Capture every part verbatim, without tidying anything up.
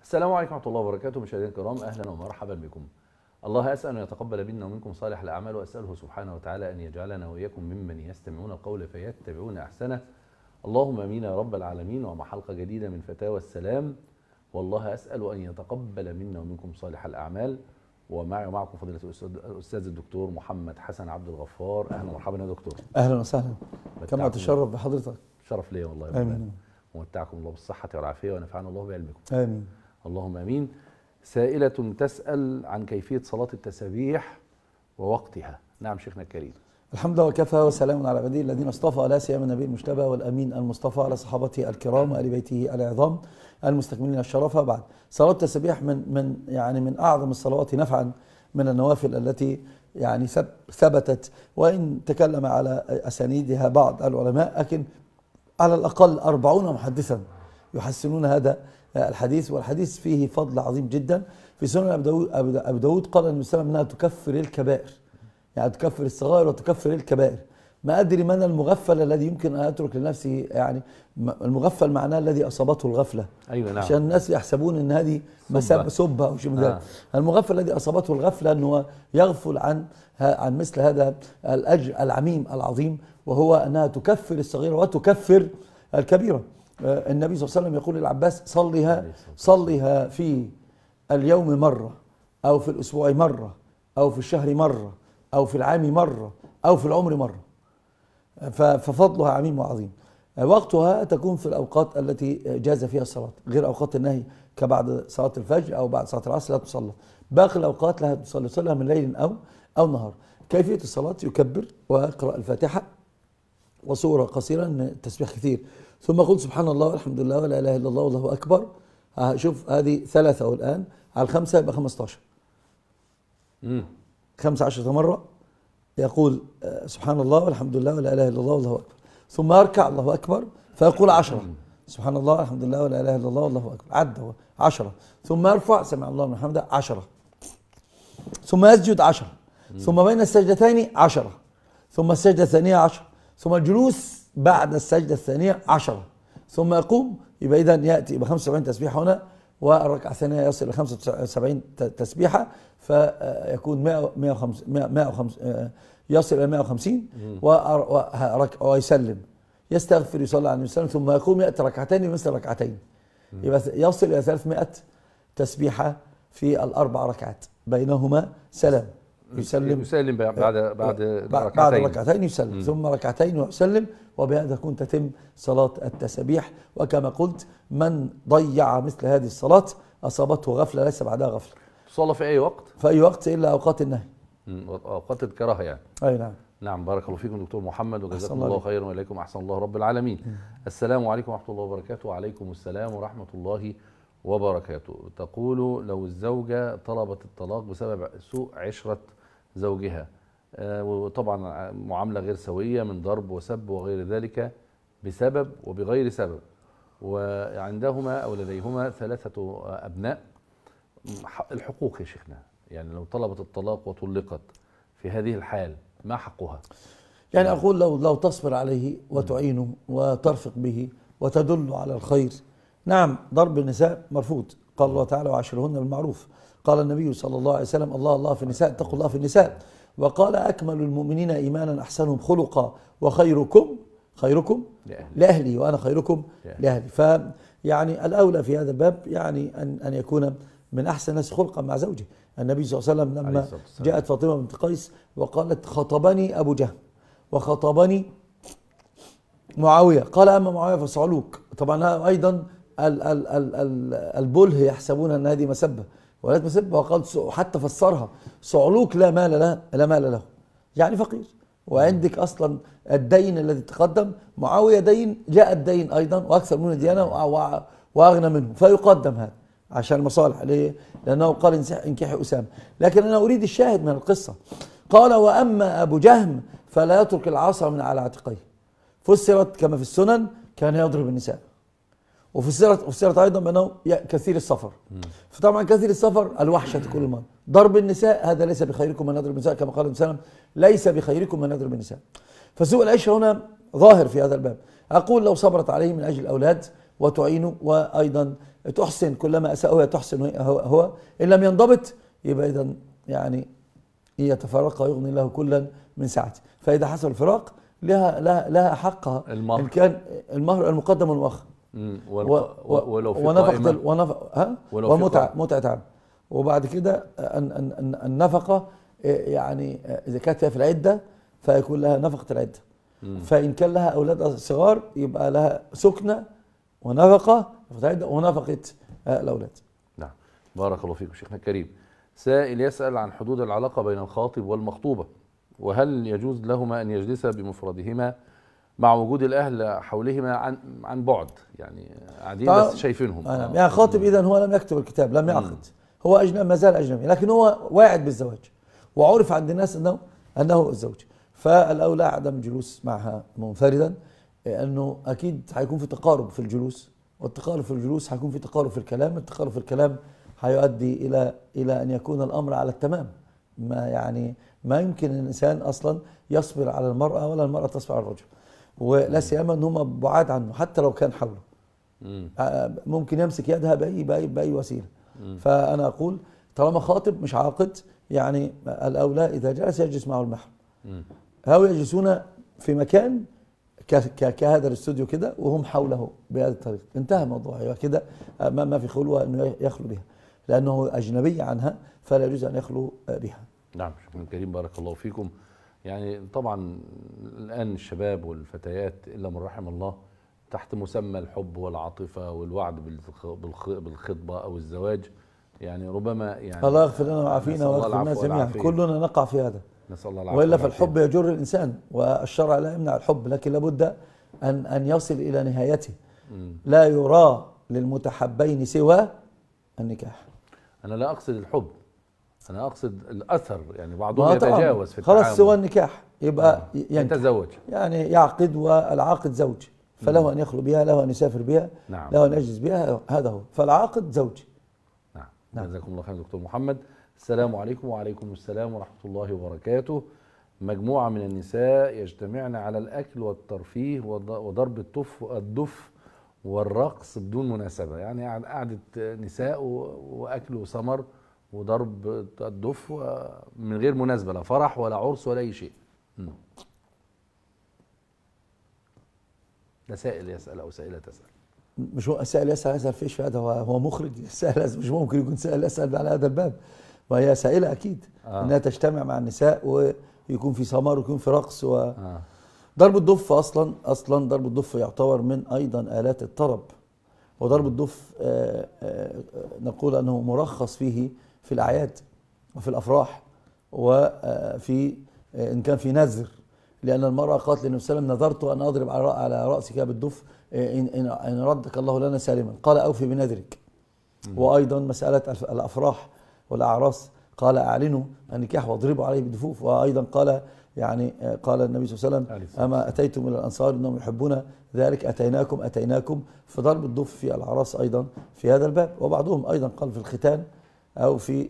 السلام عليكم ورحمة الله وبركاته. مشاهدينا الكرام، أهلا ومرحبا بكم. الله أسأل أن يتقبل منا ومنكم صالح الأعمال، وأسأله سبحانه وتعالى أن يجعلنا وإياكم ممن يستمعون القول فيتبعون أحسنه. اللهم آمين يا رب العالمين. ومع حلقة جديدة من فتاوى السلام، والله أسأل أن يتقبل منا ومنكم صالح الأعمال. ومعي ومعكم فضيلة الأستاذ الدكتور محمد حسن عبد الغفار. أهلا ومرحبا يا دكتور. أهلا وسهلا، كما تشرف بحضرتك. شرف لي والله. آمين. ومتعكم الله بالصحة والعافية ونفعنا الله بعلمكم. آمين. اللهم آمين. سائلة تسأل عن كيفية صلاة التسابيح ووقتها. نعم شيخنا الكريم. الحمد لله وكفى وسلام على عباده الذين اصطفى، لا سيما النبي المجتبى والأمين المصطفى على صحابته الكرام وآل بيته العظام المستكملين الشرف. بعد، صلاة التسابيح من من يعني من أعظم الصلوات نفعا من النوافل التي يعني ثبتت، وإن تكلم على أسانيدها بعض العلماء، لكن على الأقل أربعون محدثا يحسنون هذا الحديث، والحديث فيه فضل عظيم جدا. في سنن أبي داود, أبي داود قال النبي صلى الله عليه وسلم أنها تكفر الكبائر، يعني تكفر الصغائر وتكفر الكبائر. ما أدري من المغفل الذي يمكن أن يترك لنفسه، يعني المغفل معناه الذي أصابته الغفلة. أيوة نعم. عشان الناس يحسبون أن هذه مسابة سبة أو شيء من ذلك. آه. المغفل الذي أصابته الغفلة أنه يغفل عن عن مثل هذا الأجر العميم العظيم، وهو أنها تكفر الصغيرة وتكفر الكبيرة. النبي صلى الله عليه وسلم يقول للعباس: صليها صليها في اليوم مرة، أو في الأسبوع مرة، أو في الشهر مرة، أو في العام مرة، أو في العمر مرة. ففضلها عميم وعظيم. وقتها تكون في الأوقات التي جاز فيها الصلاة، غير أوقات النهي كبعد صلاة الفجر أو بعد صلاة العصر لا تصلى. باقي الأوقات لها تصلي، صلها من ليل أو أو نهار. كيفية الصلاة: يكبر ويقرأ الفاتحة وسورة قصيرة، تسبيح كثير، ثم قل سبحان الله والحمد لله ولا إله إلا الله والله أكبر. شوف هذه ثلاثة، والآن على الخمسة يبقى خمستاشر. امم خمسة عشرة مرة يقول سبحان الله والحمد لله ولا إله إلا الله والله أكبر، ثم يركع الله أكبر فيقول عشرة، سبحان الله والحمد لله ولا إله إلا الله والله أكبر، عد عشرة، ثم يرفع سمع الله من حمده عشرة، ثم يسجد عشرة، ثم بين السجدتين عشرة، ثم السجدة الثانية عشرة، ثم الجلوس بعد السجدة الثانية عشرة، ثم يقوم. يبقى إذا يأتي ب خمسة وسبعين تسبيحة هنا، والركعة الثانية يصل إلى خمسة وسبعين تسبيحة، فيكون مئة وخمسين، يصل إلى مئة وخمسين، ويسلم، يستغفر، يصلي على النبي صلى الله عليه وسلم، ثم يقوم يأتي ركعتين مثل ركعتين، يبقى يصل إلى ثلاثمائة تسبيحة في الأربع ركعات، بينهما سلام، يسلم يسلم بعد بعد ركعتين، بعد ركعتين يسلم، ثم ركعتين ويسلم، وبهذا تكون تتم صلاة التسبيح. وكما قلت: من ضيع مثل هذه الصلاة أصابته غفلة ليس بعدها غفلة. تصلى في أي وقت؟ في أي وقت إلا أوقات النهي. أوقات الكراهة يعني. أي نعم. نعم. بارك الله فيكم دكتور محمد، وجزاكم الله خيرا، وإليكم أحسن الله رب العالمين. م. السلام عليكم ورحمة الله وبركاته. وعليكم السلام ورحمة الله وبركاته. تقول: لو الزوجة طلبت الطلاق بسبب سوء عشرة زوجها، وطبعا معاملة غير سوية من ضرب وسب وغير ذلك، بسبب وبغير سبب، وعندهما أو لديهما ثلاثة أبناء، الحقوق يا شيخنا، يعني لو طلبت الطلاق وطلقت في هذه الحال ما حقها؟ يعني أقول لو لو تصبر عليه وتعينه وترفق به وتدل على الخير. نعم، ضرب النساء مرفوض، قال الله تعالى: وعاشرهن بالمعروف. قال النبي صلى الله عليه وسلم: الله الله في النساء، اتقوا الله في النساء. وقال: أكمل المؤمنين إيمانا أحسنهم خلقا، وخيركم خيركم لأهلي، وأنا خيركم لأهلي. فيعني الأولى في هذا الباب يعني أن أن يكون من أحسن الناس خلقا مع زوجه. النبي صلى الله عليه وسلم لما جاءت فاطمة بنت قيس وقالت: خطبني أبو جهل وخطبني معاوية، قال: أما معاوية فصعلوك. طبعا أيضا ال ال ال ال البله يحسبون أن هذه مسبة، ولات مسبة، وقال حتى فسرها: صعلوك لا مال له، لا مال له، يعني فقير. وعندك أصلا الدين الذي تقدم، معاوية دين، جاء الدين أيضا وأكثر منه ديانة وأغنى منه، فيقدم هذا عشان المصالح. ليه؟ لأنه قال: انكحي أسامة. لكن أنا أريد الشاهد من القصة. قال: وأما أبو جهم فلا يترك العصا من على عاتقيه. فسرت كما في السنن: كان يضرب النساء. وفي السيرة وفي السيرة أيضا بأنه كثير السفر. فطبعا كثير السفر الوحشة كل مرة. ضرب النساء هذا ليس بخيركم من يضرب النساء، كما قال النبي صلى الله عليه وسلم: ليس بخيركم من يضرب النساء. فسوء العشرة هنا ظاهر في هذا الباب. أقول: لو صبرت عليه من أجل الأولاد وتعينه، وأيضا تحسن كلما أساء هي تحسن هو, هو إن لم ينضبط يبقى إذا يعني يتفرق ويغني له كلا من ساعته. فإذا حصل الفراق لها لها لها حقها، المهر. إن كان المهر المقدم والمؤخر، ولو في ونفقة ونفقة ها ومتعة متعة عام. وبعد كده النفقة يعني إذا كانت في العدة فيكون لها نفقة العدة. مم. فإن كان لها أولاد صغار يبقى لها سكنة ونفقة ونفقة الأولاد. نعم، بارك الله فيكم شيخنا الكريم. سائل يسأل عن حدود العلاقة بين الخاطب والمخطوبة، وهل يجوز لهما أن يجلسا بمفردهما مع وجود الأهل حولهما عن عن بعد، يعني قاعدين بس شايفينهم. آه. يعني خاطب إذا هو لم يكتب الكتاب، لم يعقد، هو أجنبي، ما زال أجنبي، لكن هو واعد بالزواج وعرف عند الناس أنه أنه الزوج، فالأولى عدم الجلوس معها منفردا، لأنه أكيد هيكون في تقارب في الجلوس، والتقارب في الجلوس هيكون في تقارب في الكلام، التقارب في الكلام هيؤدي إلى إلى أن يكون الأمر على التمام. ما يعني ما يمكن الإنسان أصلا يصبر على المرأة ولا المرأة تصبر على الرجل، ولا سيما أن هم بعاد عنه حتى لو كان حوله، ممكن يمسك يدها بأي بأي بأي وسيلة. فأنا أقول طالما خاطب مش عاقد، يعني الأولى إذا جلس يجلس معه المحرم، أو يجلسون في مكان كهذا الاستوديو كده وهم حوله بهذه الطريقة، انتهى الموضوع. يبقى كده ما في خلوة أنه يخلو بها، لأنه أجنبي عنها فلا يجوز أن يخلو بها. نعم شيخنا الكريم بارك الله فيكم. يعني طبعا الآن الشباب والفتيات إلا من رحم الله تحت مسمى الحب والعاطفة والوعد بالخطبة أو الزواج، يعني ربما يعني الله يغفر لنا ويعافينا ويغفر لنا جميعا، كلنا نقع في هذا، نسأل الله العافية. وإلا فالحب يجر الإنسان، والشرع لا يمنع الحب، لكن لابد أن أن يصل إلى نهايته. لا يرى للمتحبين سوى النكاح. أنا لا أقصد الحب، أنا أقصد الأثر، يعني بعضهم يتجاوز في التعامل. خلاص سوى النكاح يبقى آه. يتزوج، يعني يعقد، والعاقد زوج، فله أن يخلو بها، له أن يسافر بها، نعم. له أن يجلس بها، هذا هو، فالعاقد زوج. نعم. نعم. جزاكم الله خير دكتور محمد. السلام عليكم. وعليكم السلام ورحمة الله وبركاته. مجموعة من النساء يجتمعن على الأكل والترفيه وضرب الطف الدف والرقص بدون مناسبة، يعني قعدة نساء وأكل وسمر وضرب الدف من غير مناسبة، لا فرح ولا عرس ولا أي شيء. ده سائل يسأل أو سائلة تسأل. مش هو سائل يسأل يسأل فيش في هذا، هو هو مخرج سائل، مش ممكن يكون سائل يسأل على هذا الباب، وهي سائلة أكيد آه. أنها تجتمع مع النساء ويكون في سمر ويكون في رقص و آه. ضرب الدف أصلا أصلا ضرب الدف يعتبر من أيضا آلات الطرب، وضرب الدف آآ آآ نقول أنه مرخص فيه في الأعياد وفي الأفراح، وفي إن كان في نذر، لأن المرأة قالت للنبي صلى الله عليه وسلم: نذرت أن أضرب على رأسك بالدف إن إن ردك الله لنا سالما، قال: أوفي بنذرك. وأيضا مسألة الأفراح والأعراس قال: أعلنوا النكاح واضربوا عليه بالدفوف. وأيضا قال يعني قال النبي صلى الله عليه وسلم: أما أتيتم إلى الأنصار إنهم يحبون ذلك أتيناكم أتيناكم. فضرب الدف في الأعراس أيضا في هذا الباب. وبعضهم أيضا قال في الختان أو في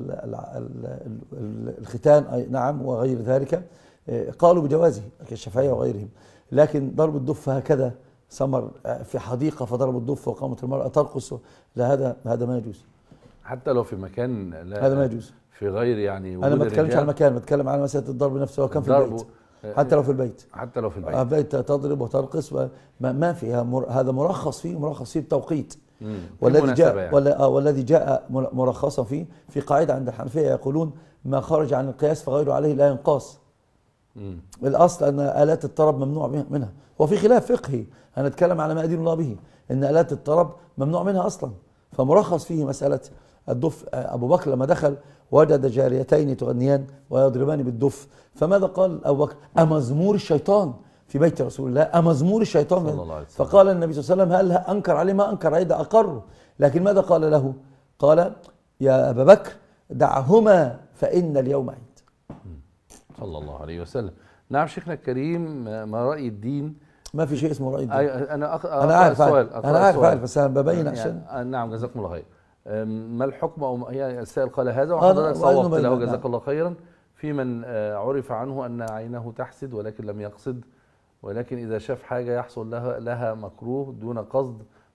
الختان نعم وغير ذلك قالوا بجوازه كالشافعية وغيرهم، لكن ضرب الدف هكذا سمر في حديقة فضرب الدف وقامت المرأة ترقص، لا هذا هذا ما يجوز، حتى لو في مكان لا هذا ما يجوز في غير يعني أنا ما بتكلمش على المكان، بتكلم على مسألة الضرب نفسه، وكان في البيت حتى لو في البيت حتى لو في البيت البيت تضرب وترقص ما, ما فيها مر... هذا مرخص فيه مرخص فيه بتوقيت. والذي جاء يعني. ولا... والذي جاء مرخصا فيه في قاعدة عند الحنفية يقولون: ما خرج عن القياس فغيره عليه لا ينقاس. مم. الأصل أن آلات الطرب ممنوع منها، وفي خلاف فقهي أنا أتكلم على ما أدين الله به أن آلات الطرب ممنوع منها أصلا، فمرخص فيه مسألة الدف. أبو بكر لما دخل وجد جاريتين تغنيان ويضربان بالدف، فماذا قال أبو بكر؟ أمزمور الشيطان في بيت رسول الله، أمزمور الشيطان. صلى الله عليه وسلم. فقال النبي صلى الله عليه وسلم: هل أنكر عليه؟ ما أنكر عليه، ده أقره. لكن ماذا قال له؟ قال: يا أبا بكر دعهما فإن اليوم عيد. صلى الله عليه وسلم. نعم شيخنا الكريم، ما رأي الدين؟ ما في شيء اسمه رأي الدين. أنا أخ... أنا عارف أنا عارف بس أنا ببين عشان يعني نعم جزاكم الله خير. ما الحكم أو هي السائل قال هذا وحضرتك صوبت له جزاك الله خيرا في من عرف عنه أن عينه تحسد ولكن لم يقصد، ولكن إذا شاف حاجة يحصل لها لها مكروه دون قصد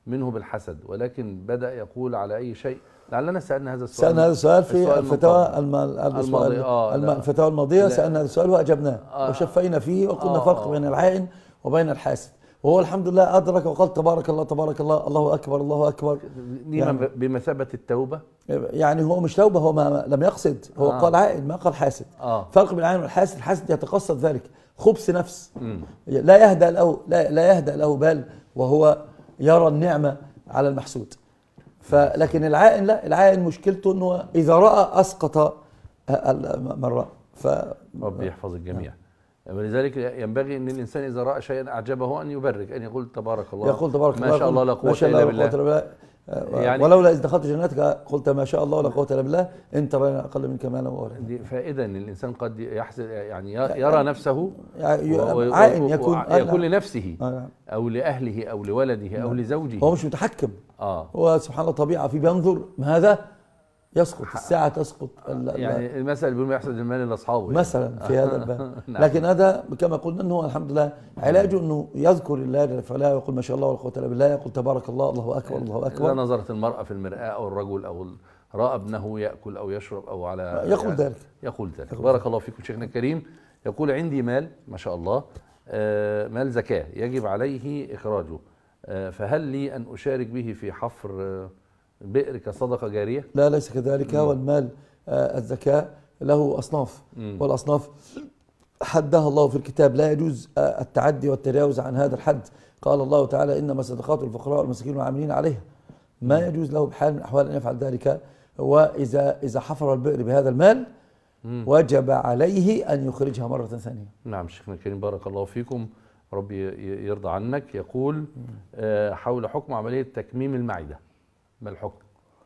منه بالحسد، ولكن بدأ يقول على أي شيء. لعلنا سألنا هذا السؤال سألنا هذا السؤال في الفتاوى الماضية آه الفتاوى الماضية سألنا هذا السؤال وأجبناه آه وشفينا فيه وقلنا آه فرق آه بين العائن وبين الحاسد، وهو الحمد لله أدرك وقال تبارك الله تبارك الله الله أكبر الله أكبر. يعني بمثابة التوبة، يعني هو مش توبة، هو ما لم يقصد، هو آه قال عائن ما قال حاسد. آه فرق بين العائن والحاسد، الحاسد يتقصد ذلك خبث نفس، م. لا يهدأ له لا, لا يهدأ له بال وهو يرى النعمة على المحسود. فلكن العائن لا، العائن مشكلته انه اذا راى اسقط من راى. ف ربي يحفظ الجميع. ولذلك ينبغي ان الانسان اذا راى شيئا اعجبه ان يبرك، ان يقول تبارك الله، يقول تبارك الله ما شاء الله لا قوه الا بالله. يعني ولولا اذ دخلت جنتك قلت ما شاء الله ولا قوه الا بالله ان ترى اقل منك مالا وولدا. دي فائده ان الانسان قد يحسن، يعني يرى نفسه عائن يكون يكون لنفسه او لاهله او لولده او لزوجه، هو مش متحكم. اه هو سبحان الله طبيعه في بينظر هذا يسقط الساعه تسقط. يعني المثل بيقول ما يحسد المال لاصحابه مثلا يعني. في هذا الباب. لكن هذا كما قلنا انه الحمد لله علاجه انه يذكر الله جل وعلا ويقول ما شاء الله ولا قوه الا بالله، يقول تبارك الله الله اكبر الله اكبر. اذا نظرت المراه في المراه او الرجل او راى ابنه ياكل او يشرب او على يقول يعني ذلك يقول ذلك يقول بارك الله فيكم شيخنا الكريم. يقول عندي مال ما شاء الله، مال زكاه يجب عليه اخراجه، فهل لي ان اشارك به في حفر بئر كصدقة جارية؟ لا ليس كذلك. والمال آه الزكاة له أصناف، مم. والأصناف حدها الله في الكتاب، لا يجوز آه التعدي والتجاوز عن هذا الحد. قال الله تعالى إنما صدقات الفقراء والمساكين والعاملين عليها، ما مم. يجوز له بحال من الأحوال أن يفعل ذلك. وإذا إذا حفر البئر بهذا المال مم. وجب عليه أن يخرجها مرة ثانية. نعم شيخنا الكريم بارك الله فيكم، ربي يرضى عنك. يقول آه حول حكم عملية تكميم المعدة، ما الحكم؟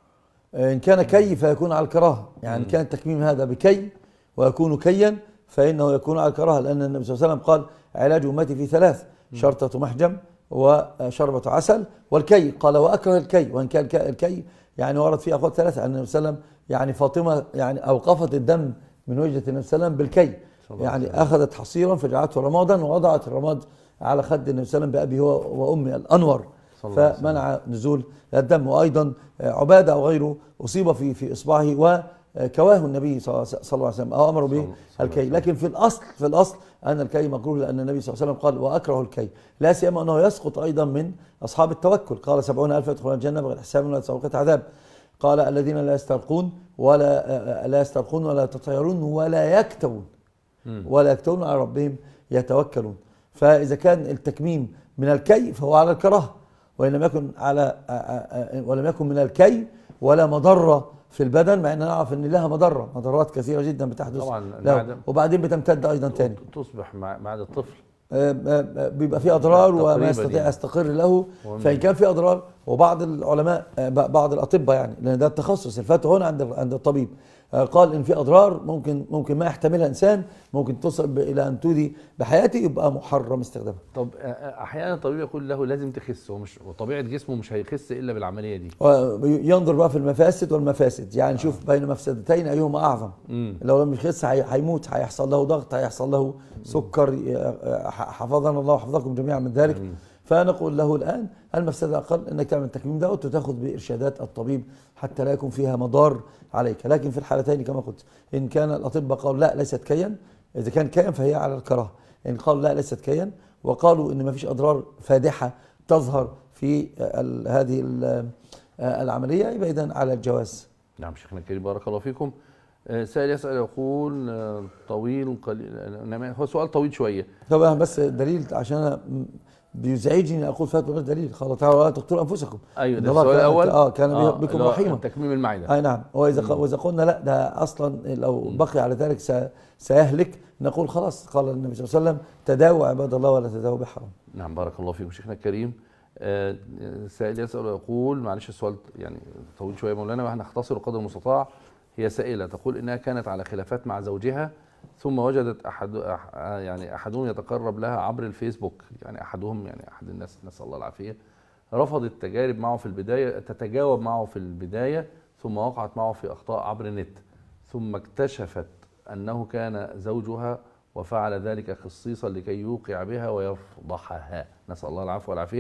إن كان كي فيكون على الكراهة، يعني كان التكميم هذا بكي ويكون كيا فإنه يكون على الكراهة، لأن النبي صلى الله عليه وسلم قال علاج أمتي في ثلاث: شرطة محجم وشربة عسل والكي. قال وأكره الكي، وإن كان الكي يعني ورد فيه أقوال ثلاثة أن النبي صلى الله عليه وسلم يعني فاطمة يعني أوقفت الدم من وجهة النبي صلى الله عليه وسلم بالكي، يعني أخذت حصيرا فجعلته رمادا ووضعت الرماد على خد النبي صلى الله عليه وسلم بأبي هو وأمي الأنور فمنع نزول الدم. وأيضا عبادة أو غيره أصيب في في إصبعه وكواه النبي صلى الله عليه وسلم أو أمر به الكي. لكن في الأصل في الأصل أن الكي مكروه، لأن النبي صلى الله عليه وسلم قال وأكره الكي، لا سيما أنه يسقط أيضا من أصحاب التوكل. قال سبعون ألف يدخلون الجنة بغير حساب ولا سابقة عذاب. قال الذين لا يسترقون ولا لا يسترقون ولا يتطيرون ولا يكتوون ولا يكتوون على ربهم يتوكلون. فإذا كان التكميم من الكي فهو على الكراهة، وإن لم يكن على ولم يكن من الكي ولا مضرة في البدن، مع أن نعرف أن لها مضرة مضرات كثيرة جدا بتحدث له، وبعدين بتمتد أيضا تاني تصبح مع الطفل بيبقى في أضرار وما يستطيع يستقر له. فإن كان في أضرار، وبعض العلماء بعض الأطباء يعني لأن ده التخصص الفتوى هنا عند عند الطبيب قال إن في أضرار ممكن ممكن ما يحتملها إنسان ممكن تصل إلى أن تودي بحياته، يبقى محرم استخدامها. طب أحيانا الطبيب يقول له لازم تخس، ومش وطبيعة جسمه مش هيخس إلا بالعملية دي. ينظر بقى في المفاسد والمفاسد، يعني نشوف آه. بين مفسدتين أيهما أعظم. مم. لو لم يخس هيموت، هيحصل له ضغط، هيحصل له سكر، حفظنا الله وحفظكم جميعا من ذلك. مم. فنقول له الآن المفسدة أقل أنك تعمل التكميم ده وتاخذ بإرشادات الطبيب حتى لا يكون فيها مضار عليك. لكن في الحالتين كما قلت، إن كان الأطباء قالوا لا ليست كيا، إذا كان كيا فهي على الكراهة. إن قالوا لا ليست كيا وقالوا إن ما فيش أضرار فادحة تظهر في ال هذه ال العملية، يبقى إذن على الجواز. نعم شيخنا الكريم بارك الله فيكم. سائل يسأل يقول طويل قليل، هو سؤال طويل شوية طبعا، بس دليل عشان بيزعجني اقول فتوى غير دليل. قال تعالى ولا تقتلوا انفسكم. ايوه ده السؤال الاول. اه كان آه بكم رحيما. تكميم المعده. اي نعم. واذا واذا قلنا لا ده اصلا لو بقي على ذلك سيهلك، نقول خلاص قال النبي صلى الله عليه وسلم تداووا عباد الله ولا تداووا بحرام. نعم بارك الله فيكم شيخنا الكريم. آه سائل يسأل ويقول، معلش السؤال يعني طويل شويه مولانا وهنختصر قدر المستطاع. هي سائله تقول انها كانت على خلافات مع زوجها، ثم وجدت احد يعني احدهم يتقرب لها عبر الفيسبوك، يعني احدهم يعني احد الناس نسال الله العافيه، رفضت التجارب معه في البدايه تتجاوب معه في البدايه، ثم وقعت معه في اخطاء عبر النت، ثم اكتشفت انه كان زوجها وفعل ذلك خصيصا لكي يوقع بها ويفضحها، نسال الله العفو والعافيه.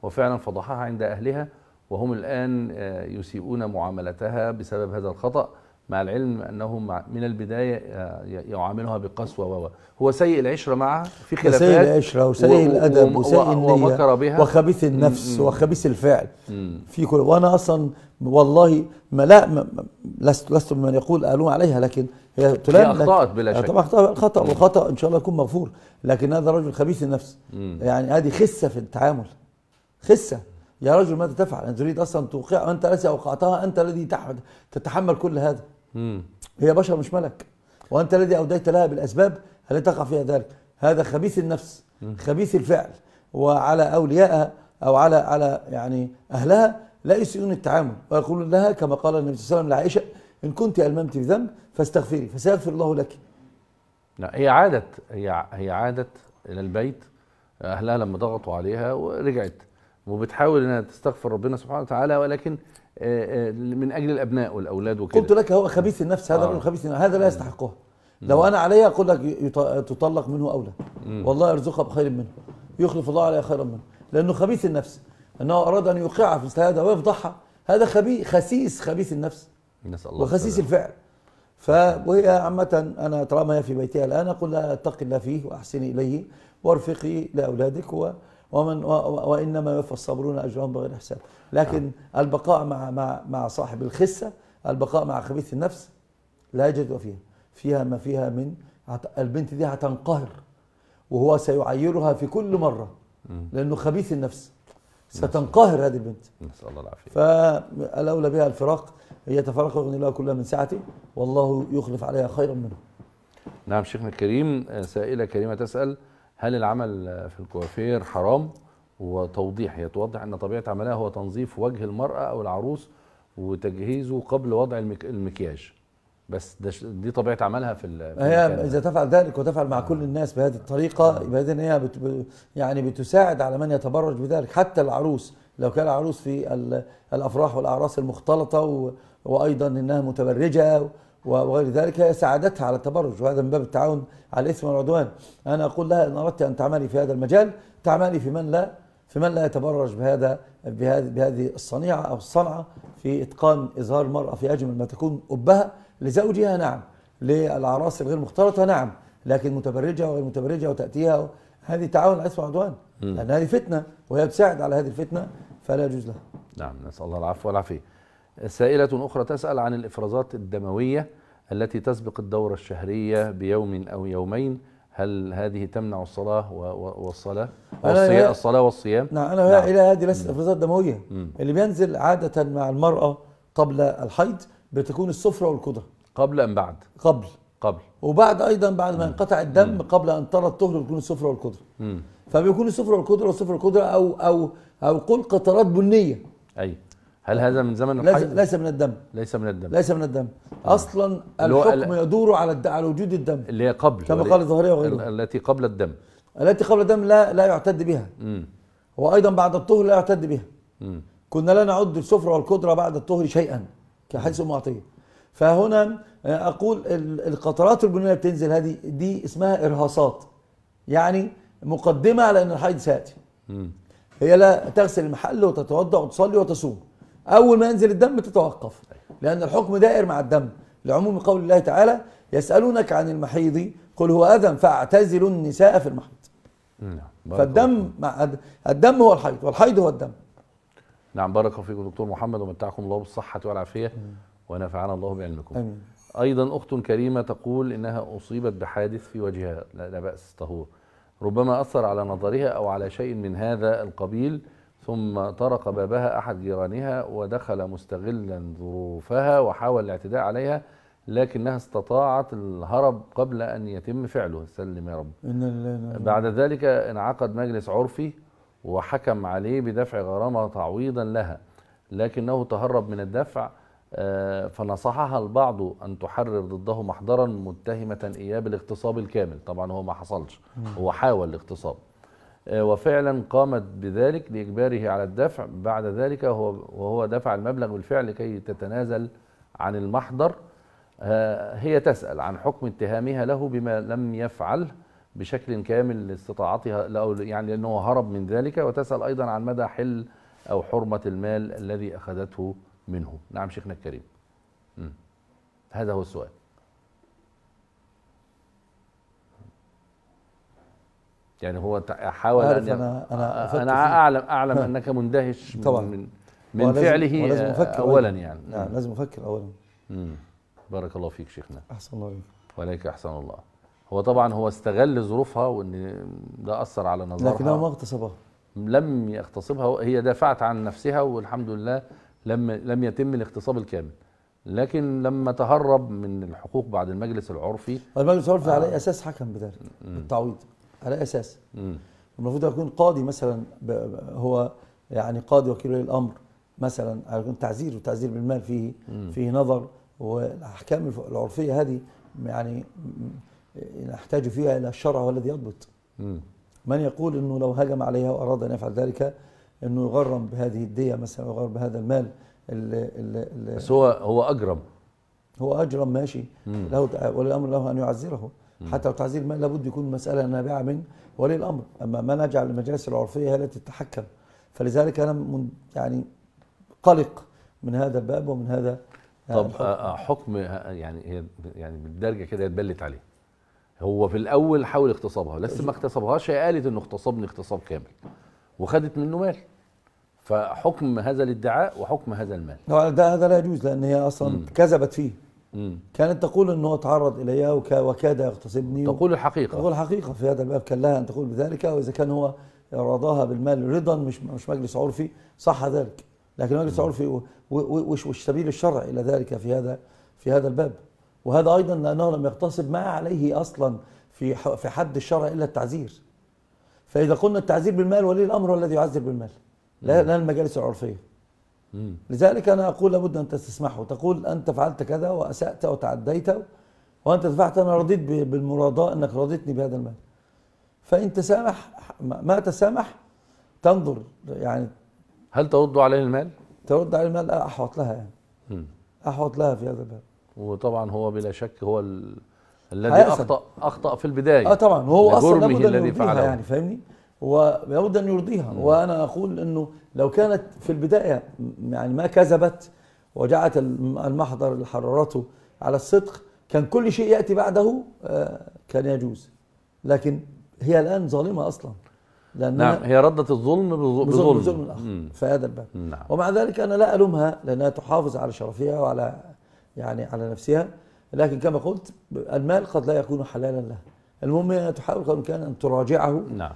وفعلا فضحها عند أهلها، وهم الآن يسيئون معاملتها بسبب هذا الخطأ، مع العلم أنه من البداية يعاملها بقسوة. هو سيء العشرة معها في خلافات، سيء العشرة وسيء الأدب وسيء النية وخبيث النفس وخبيث الفعل في كل. وأنا أصلا والله ما لا لست لست من يقول ألوم عليها، لكن هي تلام أخطأت بلا شك. طبعا خطأ، وخطأ إن شاء الله يكون مغفور، لكن هذا رجل خبيث النفس. مم. يعني هذه خسة في التعامل، خسة. يا رجل ماذا تفعل؟ أنت تريد أصلا توقع، أنت الذي أوقعتها، أنت الذي تتحمل كل هذا. مم. هي بشر مش ملك، وأنت الذي أوديت لها بالأسباب التي تقع فيها ذلك. هذا خبيث النفس، مم. خبيث الفعل، وعلى أوليائها أو على على يعني أهلها لا يسيئون التعامل، ويقولون لها كما قال النبي صلى الله عليه وسلم لعائشة: إن كنت ألممت بذنب فاستغفري فسيغفر الله لك. لا، هي عادت هي هي عادت إلى البيت، أهلها لما ضغطوا عليها ورجعت، وبتحاول انها تستغفر ربنا سبحانه وتعالى، ولكن من اجل الابناء والاولاد وكده. قلت لك هو خبيث النفس، هذا آه. خبيث النفس، هذا لا يستحقها. لو انا عليها اقول لك تطلق منه اولى، والله يرزقها بخير منه، يخلف الله عليها خيرا منه، لانه خبيث النفس، انه اراد ان يوقعها في مثل هذا ويفضحها. هذا خبيث خسيس خبيث النفس وخسيس الفعل. ف وهي عامة انا طالما هي في بيتها الان اقول لها اتقي الله فيه واحسني اليه وارفقي لاولادك، و ومن وانما يوفى الصابرون اجرهم بغير حساب. لكن آه. البقاء مع مع مع صاحب الخسه، البقاء مع خبيث النفس لا يجد فيها فيها ما فيها من البنت دي هتنقهر، وهو سيعيرها في كل مره لانه خبيث النفس، ستنقهر هذه البنت. نسال الله العافيه. فالاولى بها الفراق، هي تفرق ويغني الله كلها من سعته، والله يخلف عليها خيرا منه. نعم شيخنا الكريم، سائله كريمه تسال: هل العمل في الكوافير حرام؟ وتوضيح، هي توضح ان طبيعه عملها هو تنظيف وجه المراه او العروس وتجهيزه قبل وضع المك... المكياج، بس ده دي طبيعه عملها في هي اذا تفعل ذلك وتفعل مع آه. كل الناس بهذه الطريقه، يبقى اذا هي بت... يعني بتساعد على من يتبرج بذلك. حتى العروس لو كان العروس في الافراح والاعراس المختلطه و... وايضا انها متبرجه وغير ذلك، هي ساعدتها على التبرج، وهذا من باب التعاون على الاثم والعدوان. انا اقول لها ان اردت ان تعملي في هذا المجال، تعملي في من لا في من لا يتبرج بهذا بهذه بهذه الصنيعه او الصنعه في اتقان اظهار المراه في اجمل ما تكون ابها لزوجها، نعم، للاعراس الغير مختلطه، نعم، لكن متبرجه وغير متبرجه وتاتيها، هذه تعاون على الاثم والعدوان، لان هذه فتنه وهي تساعد على هذه الفتنه، فلا يجوز لها. نعم، نسال الله العفو والعافيه. سائلة أخرى تسأل عن الإفرازات الدموية التي تسبق الدورة الشهرية بيوم أو يومين، هل هذه تمنع الصلاة والصلاة والصيام الصلاة والصيام؟ نعم، أنا نعم. إلى هذه ليست إفرازات دموية. مم. اللي بينزل عادة مع المرأة قبل الحيض بتكون الصفرة والقدرة. قبل أم بعد؟ قبل قبل وبعد أيضا بعد ما ينقطع الدم. مم. قبل أن ترى الطهر بتكون الصفرة والقدرة. مم. فبيكون الصفرة والقدرة والصفرة والقدرة أو أو أو قل قطرات بنية. أي. هل هذا من زمن الحيض؟ ليس من الدم. ليس من الدم. ليس من الدم. اصلا الحكم يدور على على وجود الدم. اللي هي قبل، كما قال الظاهرية وغيره. التي قبل الدم. التي قبل الدم لا لا يعتد بها. امم وايضا بعد الطهر لا يعتد بها. امم كنا لا نعد السفرة والقدرة بعد الطهر شيئا كحديث ام عطية. فهنا اقول القطرات البنية اللي بتنزل هذه دي اسمها ارهاصات، يعني مقدمة على ان الحيض سياتي. امم هي لا تغسل المحل وتتوضا وتصلي وتصوم، أول ما ينزل الدم تتوقف، لأن الحكم دائر مع الدم، لعموم قول الله تعالى: يسألونك عن المحيض قل هو أذى فاعتزلوا النساء في المحيض. نعم. فالدم مع الدم هو الحيض، والحيض هو الدم. نعم، بارك الله فيكم دكتور محمد، ومتعكم الله بالصحة والعافية، ونفعنا الله بعلمكم. آمين. أيضا أخت كريمة تقول إنها أصيبت بحادث في وجهها، لا بأس طهور، ربما أثر على نظرها أو على شيء من هذا القبيل، ثم طرق بابها أحد جيرانها ودخل مستغلا ظروفها وحاول الاعتداء عليها، لكنها استطاعت الهرب قبل أن يتم فعله، سلم يا رب. بعد ذلك انعقد مجلس عرفي وحكم عليه بدفع غرامة تعويضا لها، لكنه تهرب من الدفع، فنصحها البعض أن تحرر ضده محضرا متهمة إياه بالاغتصاب الكامل. طبعا هو ما حصلش، هو حاول الاغتصاب، وفعلا قامت بذلك لإجباره على الدفع. بعد ذلك هو وهو دفع المبلغ بالفعل كي تتنازل عن المحضر. هي تسأل عن حكم اتهامها له بما لم يفعل، بشكل كامل لاستطاعتها، يعني لأنه هرب من ذلك، وتسأل أيضا عن مدى حل أو حرمة المال الذي أخذته منه. نعم شيخنا الكريم. م. هذا هو السؤال. يعني هو حاول أن أنا أنا, أنا أعلم أعلم أنك مندهش طبعا من من فعله أولا يعني. نعم لازم أفكر أولا. م. بارك الله فيك شيخنا. أحسن الله عليك. وعليك أحسن الله. هو طبعا هو استغل ظروفها وان ده اثر على نظرها، لكنه ما اغتصبها. لم يغتصبها، هي دافعت عن نفسها والحمد لله لم لم يتم الاغتصاب الكامل. لكن لما تهرب من الحقوق بعد المجلس العرفي، المجلس العرفي آه. على أي اساس حكم بذلك التعويض؟ على أي اساس؟ مم. المفروض يكون قاضي مثلا، هو يعني قاضي وكيل ولي الامر مثلا، يكون تعزير، وتعزير بالمال فيه مم. فيه نظر، والاحكام العرفيه هذه يعني نحتاج فيها إلى الشرع هو الذي يضبط. م. من يقول أنه لو هجم عليها وأراد أن يفعل ذلك أنه يغرم بهذه الدية مثلا، ويغرم بهذا المال اللي اللي بس هو هو أجرم هو أجرم ماشي، م. له ولي الأمر له أن يعزره. م. حتى لو تعزير المال لابد يكون مسألة نابعة من ولي الأمر، أما ما نجعل المجالس العرفية هي التي تتحكم. فلذلك أنا من يعني قلق من هذا الباب ومن هذا. طب الحكم. حكم يعني هي يعني بالدرجة كده اتبلت عليه. هو في الاول حاول اغتصابها، لسه ما اغتصبهاش، هي قالت انه اغتصبني اغتصاب كامل وخدت منه مال. فحكم هذا الادعاء وحكم هذا المال ده هذا لا يجوز، لان هي اصلا مم. كذبت فيه. مم. كانت تقول انه تعرض الي وكاد يغتصبني، تقول الحقيقه تقول الحقيقه في هذا الباب، كان لها ان تقول بذلك. واذا كان هو رضاها بالمال رضا مش مش مجلس عرفي صح ذلك، لكن مجلس عرفي وش سبيل الشرع الى ذلك في هذا في هذا الباب. وهذا ايضا لانه لم يغتصب ما عليه اصلا في في حد الشرع الا التعزير. فاذا قلنا التعزير بالمال ولي الامر هو الذي يعزر بالمال، لا لا المجالس العرفيه. مم. لذلك انا اقول لابد ان تستسمحه، تقول انت فعلت كذا واسات وتعديت وانت دفعت، انا رضيت بالمراضاه انك رضيتني بهذا المال. فان تسامح ما تسامح تنظر يعني هل ترد عليه المال؟ ترد عليه المال احوط لها يعني. مم. احوط لها في هذا الباب. وطبعا هو بلا شك هو ال... الذي اخطا اخطا في البدايه. اه طبعا هو اصلا لابد ان يرضيها يعني، فاهمني؟ ولابد ان يرضيها. مم. وانا اقول انه لو كانت في البدايه يعني ما كذبت وجعلت المحضر اللي حررته على الصدق، كان كل شيء ياتي بعده آه كان يجوز. لكن هي الان ظالمه اصلا، نعم هي ردت الظلم بظلم بظلم الاخر في هذا الباب. نعم. ومع ذلك انا لا الومها لانها تحافظ على شرفها وعلى يعني على نفسها، لكن كما قلت المال قد لا يكون حلالا لها. المهم هي تحاول قدر الامكان ان تراجعه. نعم.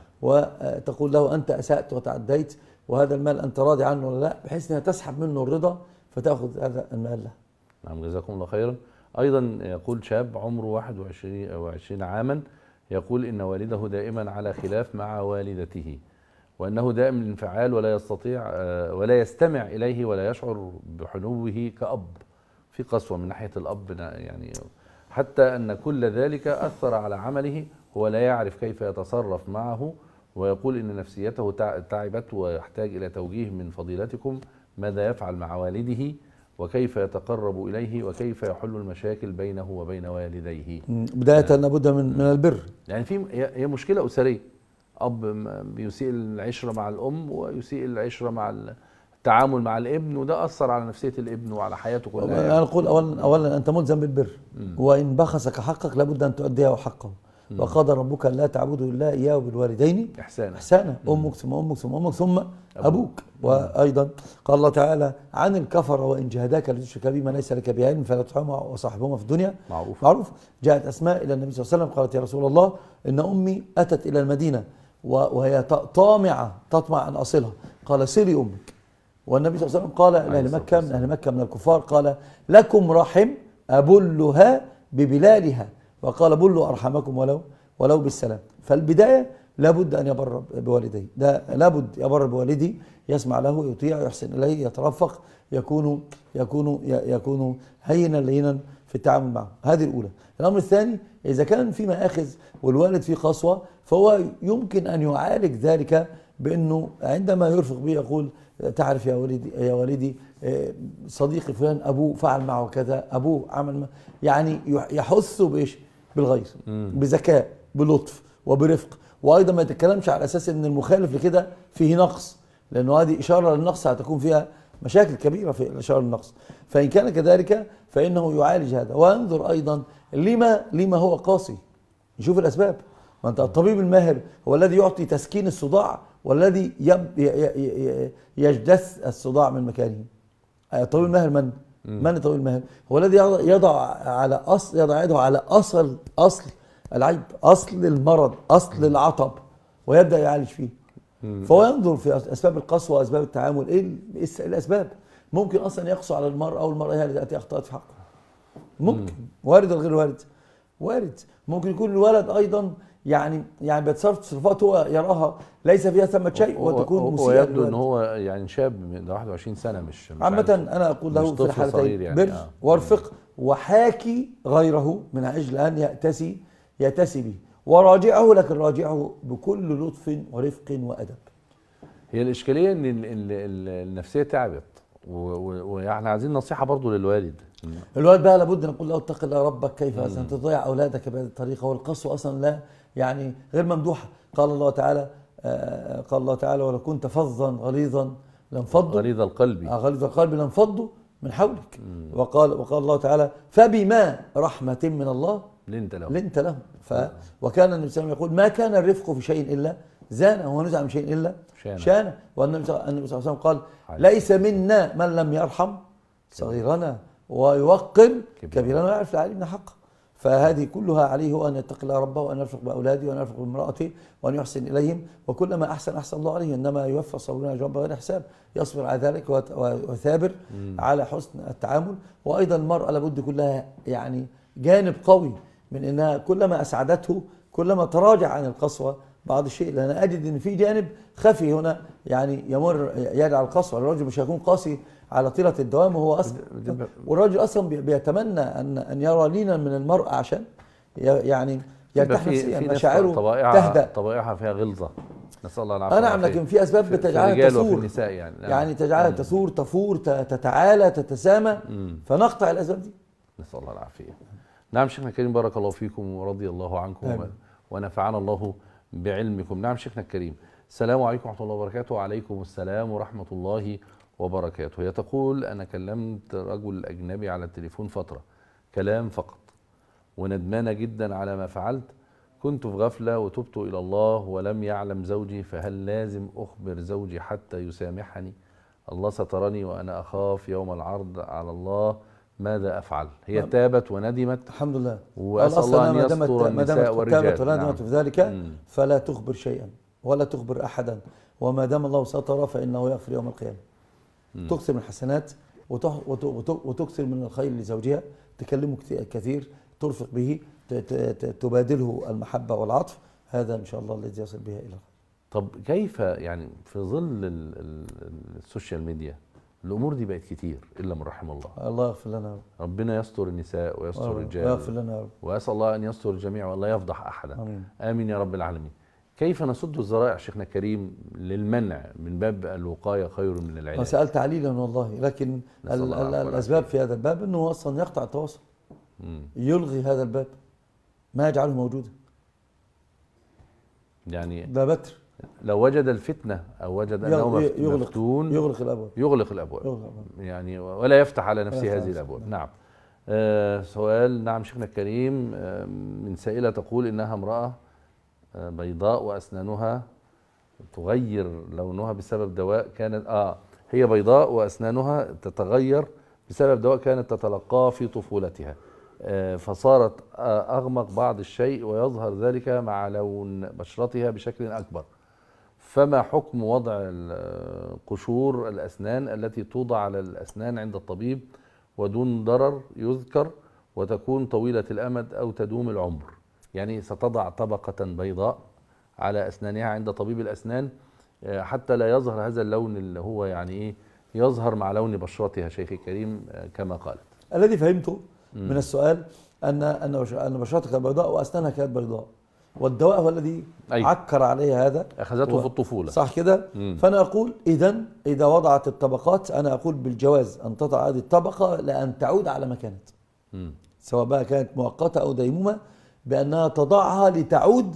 وتقول له انت اسأت وتعديت وهذا المال انت راضي عنه ولا لا، بحيث انها تسحب منه الرضا فتاخذ هذا المال له. نعم جزاكم الله خيرا. ايضا يقول شاب عمره واحد وعشرين عاما، يقول ان والده دائما على خلاف مع والدته، وانه دائم الانفعال ولا يستطيع ولا يستمع اليه ولا يشعر بحنوه كأب، في قسوة من ناحية الأب يعني، حتى أن كل ذلك أثر على عمله، هو لا يعرف كيف يتصرف معه، ويقول إن نفسيته تعبت ويحتاج إلى توجيه من فضيلتكم ماذا يفعل مع والده وكيف يتقرب إليه وكيف يحل المشاكل بينه وبين والديه. بداية لابد من من البر. يعني في هي مشكلة أسرية، أب بيسيء العشرة مع الأم ويسيء العشرة مع التعامل مع الابن، وده أثر على نفسية الابن وعلى حياته كلها. أنا أقول أولا أولا أنت ملزم بالبر، وإن بخسك حقك لابد أن تؤديه حقه. وقضى ربك لا تعبدوا إلا إياه وبالوالدين إحسانا إحسانا أمك ثم أمك ثم أمك ثم أبوك. وأيضا قال الله تعالى عن الكفر وإن جاهداك لتشرك به ما ليس لك به علم فلا تطعهما وصاحبهما في الدنيا معروف. معروف. جاءت أسماء إلى النبي صلى الله عليه وسلم قالت يا رسول الله إن أمي أتت إلى المدينة وهي طامعة تطمع أن أصلها، قال صلي أمك. والنبي صلى الله عليه وسلم قال لأهل مكة من أهل مكة من الكفار قال لكم رحم أبلها ببلالها، وقال بلوا أرحمكم ولو ولو بالسلام. فالبداية لابد أن يبر بوالديه، ده لابد يبر بوالديه، يسمع له يطيع يحسن إليه يترفق، يكون يكون يكون هينا لينا في التعامل معه. هذه الأولى. الأمر الثاني إذا كان في مآخذ والوالد في قسوة فهو يمكن أن يعالج ذلك بأنه عندما يرفق به يقول تعرف يا والدي يا والدي صديقي فلان أبوه فعل معه كذا، أبوه عمل ما، يعني يحث بإيش؟ بالغير، بذكاء، بلطف، وبرفق، وايضا ما يتكلمش على اساس ان المخالف لكده فيه نقص، لانه هذه اشاره للنقص هتكون فيها مشاكل كبيره في الاشاره للنقص. فان كان كذلك فانه يعالج هذا، وينظر ايضا لما لما هو قاسي، يشوف الاسباب. ما انت الطبيب الماهر هو الذي يعطي تسكين الصداع والذي يجدث الصداع من مكانه. الطبيب الماهر من؟ من الطبيب الماهر؟ هو الذي يضع على اصل يضع يده على اصل اصل العيب، اصل المرض، اصل العطب، ويبدا يعالج فيه. فهو ينظر في اسباب القسوه واسباب التعامل، ايه الاسباب؟ ممكن اصلا يقسو على المراه او المراه هي التي اخطات في حقه. ممكن، وارد الغير وارد. وارد، ممكن يكون الولد ايضا يعني يعني بيتصرف تصرفات هو يراها ليس فيها ثمة شيء وتكون مسيئة. ويبدو ان هو يعني شاب من واحد وعشرين سنه، مش عامة انا اقول له في الحالتين يعني بر آه. وارفق وحاكي غيره من اجل ان يأتسي يأتسي به، وراجعه، لكن راجعه بكل لطف ورفق وادب. هي الاشكاليه ان النفسيه تعبت، ويعني عايزين نصيحه برضو للوالد. الوالد بقى لابد نقول له اتق الله ربك، كيف اصلا تضيع اولادك بهذه الطريقه؟ والقسوه اصلا لا يعني غير ممدوحه. قال الله تعالى آه قال الله تعالى ولو كنت فظا غليظا لانفضوا غليظ القلب آه غليظ القلب لانفضوا من حولك. مم. وقال وقال الله تعالى فبما رحمه من الله لنت لهم لنت لهم ف وكان النبي صلى الله عليه وسلم يقول ما كان الرفق في شيء الا زانه، وما نزع من شيء الا شانه, شانه. والنبي صلى الله عليه وسلم قال ليس منا من لم يرحم صغيرنا ويوقر كبيرنا ويعرف لعلمنا حقه. فهذه كلها عليه هو أن يتقي الله ربه، وأن يرفق بأولاده، وأن يرفق بامرأته، وأن يحسن إليهم، وكلما أحسن أحسن الله عليه، إنما يوفى الصابرون أجرهم بغير حساب. يصبر على ذلك وثابر على حسن التعامل. وأيضا المرأة لابد كلها يعني جانب قوي من أنها كلما أسعدته كلما تراجع عن القسوة بعض الشيء، لأن أجد أن في جانب خفي هنا يعني يمر يدعى القسوة. الرجل مش هيكون قاسي على طيلة الدوام، وهو أصلا والراجل أصلا بيتمنى أن أن يرى لينا من المرأة عشان يعني يرتاح نفسيا، مشاعره تهدأ، طبائعها فيها غلظة، نسأل الله العافية. نعم، لكن في أسباب بتجعلها تثور، وفي النساء يعني نعم. يعني تجعلها تثور تفور تتعالى تتسامى، فنقطع الأسباب دي، نسأل الله العافية. نعم شيخنا الكريم، بارك الله فيكم ورضي الله عنكم آمين. ونفعنا الله بعلمكم. نعم شيخنا الكريم، السلام عليكم ورحمة الله وبركاته. وعليكم السلام ورحمة الله وبركاته. هي تقول أنا كلمت رجل أجنبي على التليفون فترة، كلام فقط، وندمانة جدا على ما فعلت، كنت في غفلة وتبت إلى الله ولم يعلم زوجي، فهل لازم أخبر زوجي حتى يسامحني؟ الله سترني وأنا أخاف يوم العرض على الله، ماذا أفعل؟ هي تابت وندمت الحمد لله، وأسأل الله أن يستر النساء والرجال. تابت وندمت في ذلك مم. فلا تخبر شيئا ولا تخبر أحدا، وما دام الله ستر فإنه يغفر يوم القيامة. مم. تكثر من الحسنات وتكثر من الخير لزوجها، تكلمه كثير، ترفق به، تبادله المحبة والعطف، هذا إن شاء الله الذي يصل بها إلى. طب كيف يعني في ظل السوشيال ميديا الأمور دي بقت كتير إلا من رحم الله؟ الله يغفر لنا، ربنا يستر النساء ويستر الرجال ويغفر لنا، وأسأل الله أن يستر الجميع ولا يفضح أحدا. آمين. آمين يا رب العالمين. كيف نسد الذرائع شيخنا الكريم للمنع من باب الوقاية خير من العلاج؟ سألت عليلا والله، لكن ال ال الأسباب في هذا الباب أنه أصلا يقطع التواصل، مم. يلغي هذا الباب، ما يجعله موجودا، يعني ده بتر. لو وجد الفتنة أو وجد أنه مفتون يغلق الأبواب، يغلق الأبواب يعني، ولا يفتح على نفسه هذه الأبواب. نعم. آه سؤال. نعم شيخنا الكريم، آه من سائلة تقول إنها امرأة بيضاء وأسنانها تغير لونها بسبب دواء كانت آه هي بيضاء وأسنانها تتغير بسبب دواء كانت تتلقاه في طفولتها، آه فصارت آه أغمق بعض الشيء ويظهر ذلك مع لون بشرتها بشكل أكبر، فما حكم وضع قشور الأسنان التي توضع على الأسنان عند الطبيب ودون ضرر يذكر وتكون طويلة الأمد أو تدوم العمر؟ يعني ستضع طبقة بيضاء على أسنانها عند طبيب الأسنان حتى لا يظهر هذا اللون اللي هو يعني إيه يظهر مع لون بشرتها شيخي الكريم كما قالت. الذي فهمته من السؤال أن أن بشرتها كانت بيضاء وأسنانها كانت بيضاء، والدواء هو الذي أيوة. عكر عليها هذا، أخذته و... في الطفولة، صح كده؟ فأنا أقول إذن إذا وضعت الطبقات أنا أقول بالجواز أن تضع هذه الطبقة لأن تعود على ما كانت، مم. سواء بقى كانت مؤقتة أو ديمومة، بأنها تضعها لتعود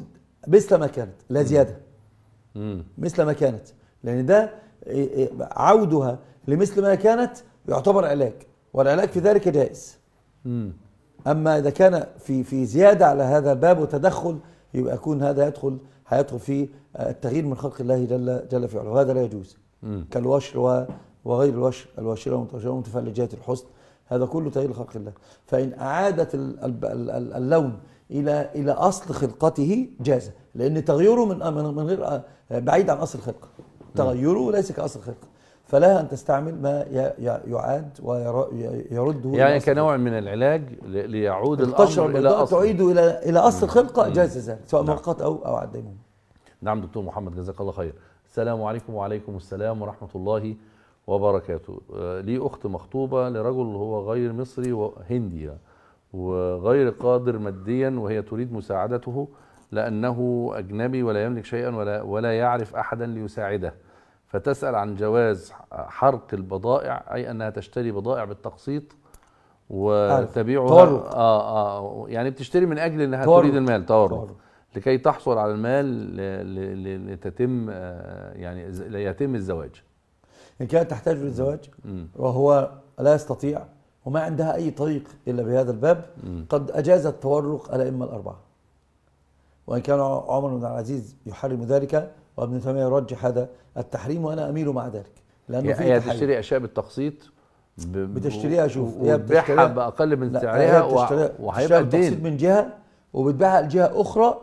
مثل ما كانت لا زيادة. مم. مثل ما كانت، لأن ده عودها لمثل ما كانت يعتبر علاج، والعلاج في ذلك جائز. مم. أما إذا كان في في زيادة على هذا الباب وتدخل، يبقى يكون هذا يدخل هيدخل في التغيير من خلق الله جل جل في علاه، وهذا لا يجوز. مم. كالوشر وغير الوشر، الواشرة والمتفلجات الحسن، هذا كله تغيير خلق الله. فإن أعادت اللون إلى إلى أصل خلقته جاز، لأن تغييره من من غير بعيد عن أصل الخلقة، تغيره ليس كأصل الخلقة، فلا أن تستعمل ما يعاد ويرده يعني كنوع من العلاج ليعود الأمر إلى أصل، تعيده إلى إلى أصل الخلقة، جاز ذلك سواء مؤقت أو أو عاد دائما. نعم دكتور محمد، جزاك الله خير. السلام عليكم. وعليكم السلام ورحمة الله وبركاته. لي أخت مخطوبة لرجل هو غير مصري وهندي وغير قادر ماديا، وهي تريد مساعدته لأنه أجنبي ولا يملك شيئا ولا ولا يعرف أحدا ليساعده، فتسأل عن جواز حرق البضائع، أي أنها تشتري بضائع بالتقسيط وتبيعها. تورق. آه آه يعني بتشتري من أجل أنها تورق. تريد المال، تورق، لكي تحصل على المال لتتم يعني ليتم الزواج. إن كانت تحتاج للزواج وهو لا يستطيع وما عندها أي طريق إلا بهذا الباب، م. قد أجاز التورق الأئمة الأربعة، وإن كان عمر بن العزيز يحرم ذلك وابن تيمية يرجح هذا التحريم، وأنا أميل مع ذلك، لأنه هي تشتري أشياء بالتقسيط، بتشتريها شوف وبتبيعها بأقل من سعرها، وهيبقى الدين من جهة وبتبيعها لجهة أخرى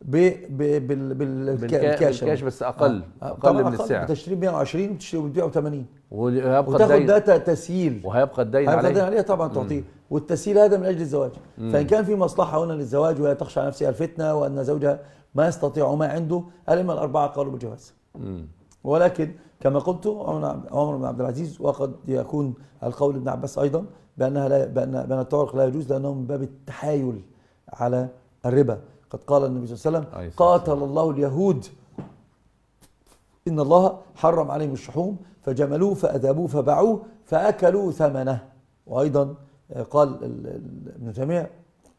بالكاش بالكاش بس اقل آه. اقل من السعر. بتشتري مئة وعشرين وتبيعه ثمانين، وتاخد ده تسهيل، وهيبقى الدين عليه الدين عليها طبعا تعطيه، والتسهيل هذا من اجل الزواج. مم. فان كان في مصلحه هنا للزواج وهي تخشى على نفسها الفتنه وان زوجها ما يستطيع وما عنده، الائمه الاربعه قالوا بالجواز. ولكن كما قلت عمر بن عبد العزيز، وقد يكون القول ابن عباس ايضا بانها لا بان بان التورق لا يجوز، لانه من باب التحايل على الربا. قد قال النبي صلى الله عليه وسلم: قاتل الله اليهود إن الله حرم عليهم الشحوم فجملوه فأذابوه فباعوه فأكلوا ثمنه. وأيضا قال ابن تيمية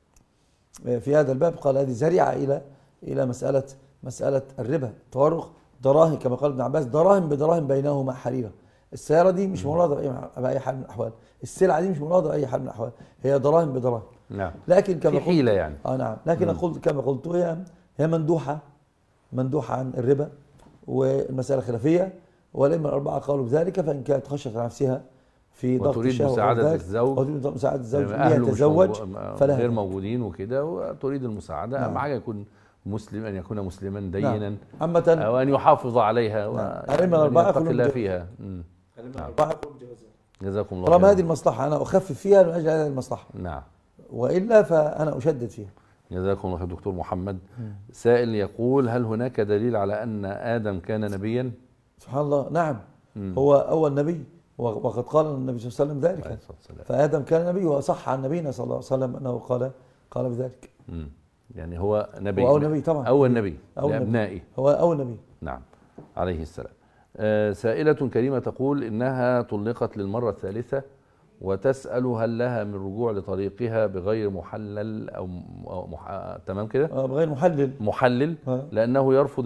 في هذا الباب، قال هذه ذريعة إلى إلى مسألة مسألة الربا. تورق دراهم كما قال ابن عباس، دراهم بدراهم بينهما حريرة. السيارة دي مش مرادة بأي حال من الأحوال، السلعة دي مش مرادة بأي حال من الأحوال، هي دراهم بدراهم. نعم. لكن كما في حيلة يعني. اه نعم، لكن أقول كما قلت هي هي مندوحة مندوحة عن الربا، والمسألة خلافية، والأئمة الأربعة قالوا بذلك. فإن كانت خشيت على نفسها في ضغط الشهوة مساعدة الزوج وتريد مساعدة الزوج ليتزوج فلا غير موجودين وكده، وتريد المساعدة. نعم. أهم حاجة يكون مسلم، أن يكون مسلما دينا. نعم. أو أن يحافظ عليها. نعم. الأئمة الأربعة يتقي الله فيها. الأئمة الأربعة يقولون بجوازها. جزاكم الله. طالما هذه المصلحة أنا أخفف فيها من أجل هذه المصلحة. نعم. وإلا فأنا أشدد فيها. جزاكم الله خير دكتور محمد. سائل يقول: هل هناك دليل على أن آدم كان نبيا؟ سبحان الله، نعم. مم. هو أول نبي، وقد قال النبي صلى الله عليه وسلم ذلك. فآدم كان نبي، وصح عن نبينا صلى الله عليه وسلم أنه قال قال بذلك. مم. يعني هو نبي، هو أول نبي طبعا، أول نبي لأبنائه، هو أول نبي. نعم عليه السلام. آه سائلة كريمة تقول إنها طلقت للمرة الثالثة، وتسأل هل لها من رجوع لطريقها بغير محلل أو مح... تمام كده؟ آه بغير محلل محلل آه. لأنه يرفض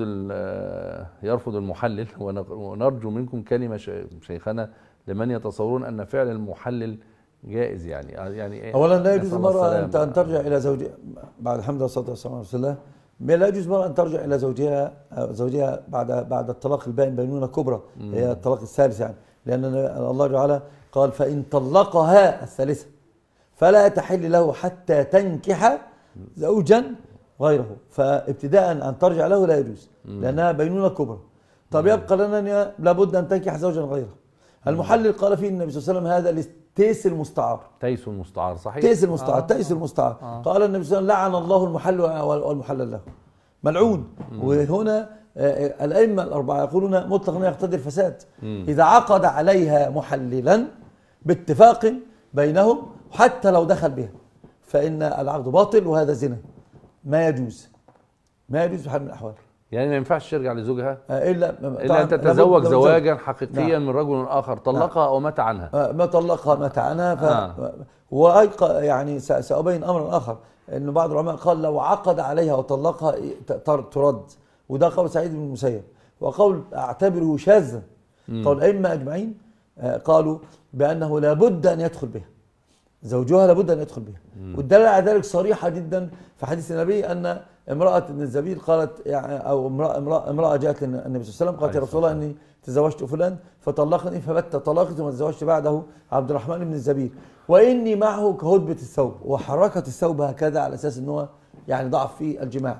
يرفض المحلل، ونرجو منكم كلمة شيخنا لمن يتصورون أن فعل المحلل جائز. يعني يعني أولا لا يجوز المرأة أن أن ترجع إلى زوجها بعد الحمد لله والصلاة والسلام على رسول الله. لا يجوز المرأة أن ترجع إلى زوجها زوجها بعد بعد الطلاق البائن بينونة كبرى، هي الطلاق الثالث يعني، لأن الله تعالى قال: فإن طلقها الثالثة فلا تحل له حتى تنكح زوجا غيره. فابتداء أن ترجع له لا يجوز، لأنها بينونة كبرى. طب يبقى لنا لابد أن تنكح زوجا غيره. المحلل قال فيه النبي صلى الله عليه وسلم: هذا تيس المستعار. تيس المستعار، صحيح. تيس المستعار. آه. تيس المستعار. آه. قال النبي صلى الله عليه وسلم: لعن الله المحل والمحلل له، ملعون. مم. وهنا آه الأئمة الأربعة يقولون مطلقا يقتضي الفساد. مم. إذا عقد عليها محللا باتفاق بينهم حتى لو دخل بها فإن العقد باطل، وهذا زنا ما يجوز، ما يجوز بحال من الأحوال. يعني ما ينفعش ترجع لزوجها الا الا ان تتزوج زواجا حقيقيا. نعم. من رجل اخر طلقها او مات عنها. ما طلقها مات عنها. ف... آه. وأيق... يعني سأبين امرا اخر. إنه بعض العلماء قال لو عقد عليها وطلقها ترد، وده قول سعيد بن المسيب، وقول أعتبره شاذا. قول الأئمة أجمعين قالوا بأنه لابد أن يدخل بها، زوجها لابد أن يدخل بها. والدلالة على ذلك صريحة جدا في حديث النبي أن امرأة ابن الزبير قالت يعني أو امرأة, امرأة, امرأة جاءت للنبي صلى الله عليه وسلم قالت يا رسول الله إني تزوجت فلان فطلقني فبت طلاقي ثم تزوجت بعده عبد الرحمن بن الزبير وإني معه كهدبة الثوب، وحركت الثوب هكذا على أساس أنه يعني ضعف في الجماع.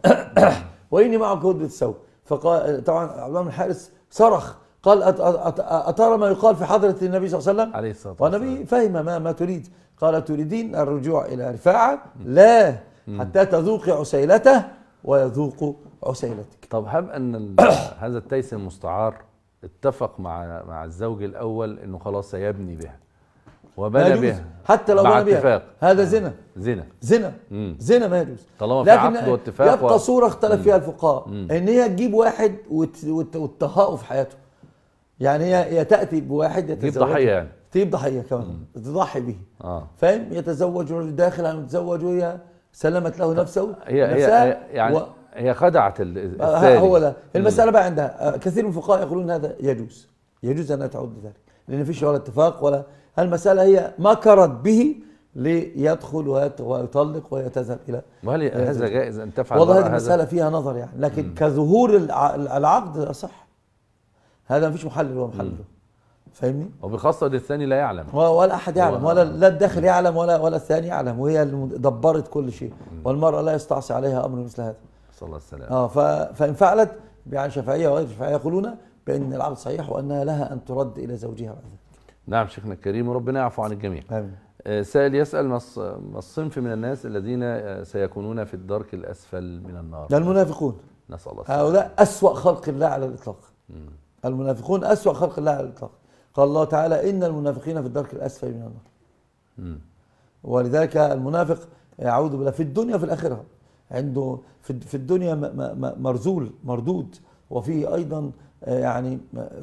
وإني معه كهدبة الثوب. فقال طبعا عبد الله بن الحارث صرخ قال أترى ما يقال في حضرة النبي صلى الله عليه وسلم؟ عليه الصلاة والسلام. والنبي فهم ما, ما تريد. قال تريدين الرجوع إلى رفاعة؟ لا، حتى تذوقي عسيلته ويذوق عسيلتك. طب هب أن هذا التيس المستعار اتفق مع مع الزوج الأول أنه خلاص سيبني بها وبنى بها حتى لو بنى بها، هذا زنا زنا زنا مم. زنا ما يجوز طالما في عقد واتفاق. يبقى و... صورة اختلف فيها الفقهاء ان هي تجيب واحد وت... وت... وتطهقه في حياته. يعني هي هي تأتي بواحد تجيب ضحية، يعني تجيب ضحية كمان تضحي به. آه. فاهم؟ يتزوج رجل داخل عن يتزوج وهي سلمت له نفسه. هي هي يعني و... هي خدعت الثاني. هو ده المسألة بقى عندها. كثير من الفقهاء يقولون هذا يجوز يجوز أن تعود ذلك، لأن فيش ولا اتفاق ولا. المسألة هي مكرت به ليدخل ويطلق ويتذهب إلى. وهل هذا جائز أن تفعل؟ والله هذه المسألة فيها نظر يعني، لكن مم. كظهور العقد أصح. هذا ما فيش محلل ولا محلل، فاهمني؟ وبخاصة الثاني لا يعلم ولا أحد يعلم، ولا لا الداخل يعلم ولا ولا الثاني يعلم، وهي اللي دبرت كل شيء. مم. والمرأة لا يستعصي عليها أمر مثل هذا. صلى الله عليه وسلم. اه فإن فعلت يعني شافعية وغير شافعية يقولون بأن العقد صحيح وأنها لها أن ترد إلى زوجها بعد ذلك. نعم شيخنا الكريم، وربنا يعفو عن الجميع. آمين. سائل يسأل ما الصنف من الناس الذين سيكونون في الدرك الأسفل من النار؟ المنافقون. نسأل الله. هؤلاء أسوأ خلق الله على الإطلاق. مم. المنافقون أسوأ خلق الله على الإطلاق. قال الله تعالى إن المنافقين في الدرك الأسفل من النار. مم. ولذلك المنافق يعوذ بالله في الدنيا في الآخرة عنده في الدنيا مرزول مردود، وفيه أيضا يعني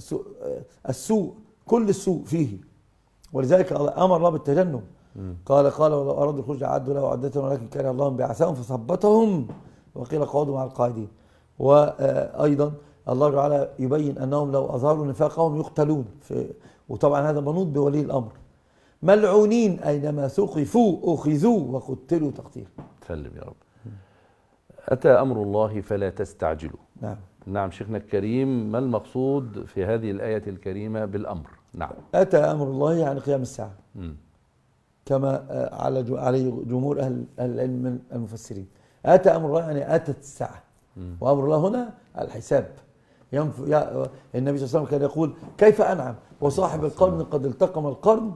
السوء كل السوء فيه. ولذلك أمر الله بالتجنب. قال قال ولو أرادوا الخروج أعدوا له عدة ولكن كره الله بعثهم فثبتهم وقيل اقعدوا مع القاعدين. وأيضا الله تعالى يبين أنهم لو أظهروا نفاقهم يقتلون. وطبعا هذا منوط بولي الأمر. ملعونين أينما ثقفوا أخذوا وقتلوا تقتيلا. سلم يا رب. أتى أمر الله فلا تستعجلوا. نعم. نعم شيخنا الكريم، ما المقصود في هذه الآية الكريمة بالأمر؟ نعم. أتى أمر الله يعني قيام الساعة. م. كما على عليه جمهور أهل العلم المفسرين. أتى أمر الله يعني أتت الساعة. م. وأمر الله هنا الحساب. ينف... النبي صلى الله عليه وسلم كان يقول كيف أنعم وصاحب القرن قد التقم القرن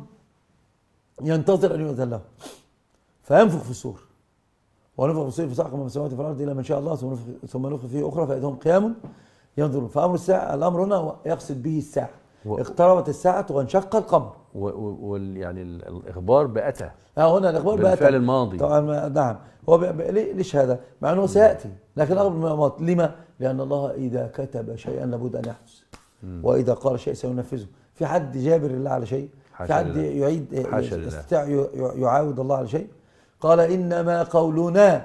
ينتظر أن يؤذن له فينفخ في الصور ونفخ في الصور فصعق من السماوات في الأرض إلى من شاء الله ثم نفخ فيه أخرى فإذا هم قيام ينظرون. فأمر الساعة الأمر هنا يقصد به الساعة. و... اقتربت الساعة وانشق القمر. ويعني و... الإخبار بأتى. اه هنا الإخبار بأتى بالفعل الماضي. طبعا نعم. هو ب... ب... ليش هذا؟ مع أنه سيأتي لكن الأمر بالماضي. لما؟ لأن الله إذا كتب شيئا لابد أن يحدث. وإذا قال شيء سينفذه. في حد جابر الله على شيء؟ في حد يعيد يستطيع يعاود الله على شيء؟ قال إنما قولنا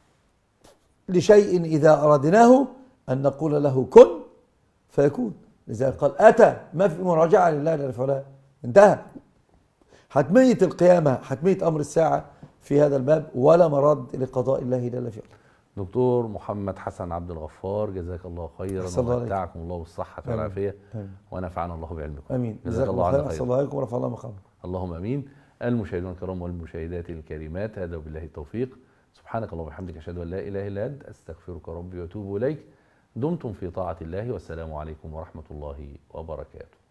لشيء إذا أردناه أن نقول له كن فيكون. لذلك قال أتى، ما في مراجعة لله جل وعلا، انتهى. حتمية القيامة حتمية أمر الساعة في هذا الباب ولا مرد لقضاء الله جل وعلا. دكتور محمد حسن عبد الغفار، جزاك الله خيرا ومتعكم الله بالصحة والعافية ونفعنا الله بعلمكم. امين. جزاك الله خيرا. صلى الله عليكم ورفع الله مقامكم. اللهم امين. المشاهدون الكرام والمشاهدات الكريمات، هذا وبالله التوفيق. سبحانك اللهم وبحمدك اشهد ان لا اله الا انت استغفرك ربي واتوب اليك. دمتم في طاعة الله والسلام عليكم ورحمة الله وبركاته.